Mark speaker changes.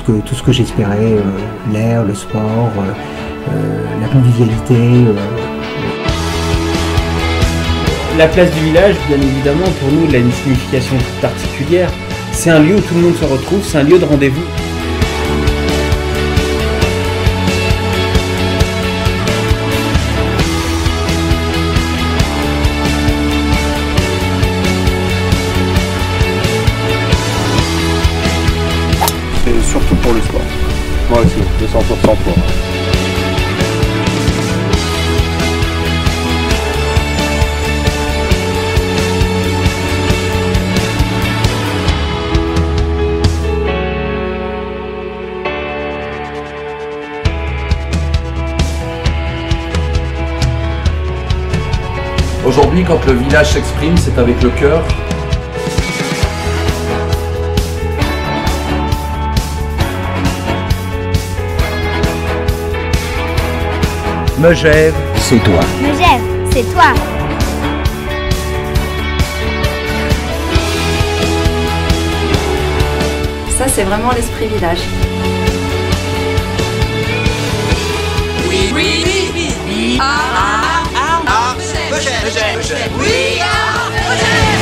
Speaker 1: tout ce que j'espérais, l'air, le sport, la convivialité.
Speaker 2: La place du village, bien évidemment, pour nous, elle a une signification particulière. C'est un lieu où tout le monde se retrouve, c'est un lieu de rendez-vous.
Speaker 3: C'est surtout pour le sport. Moi aussi, 200% pour.
Speaker 4: Aujourd'hui, quand le village s'exprime, c'est avec le cœur.
Speaker 1: Megève, c'est toi.
Speaker 5: Megève, c'est toi.
Speaker 6: Ça, c'est vraiment l'esprit village.
Speaker 7: We are Megève. We are Megève.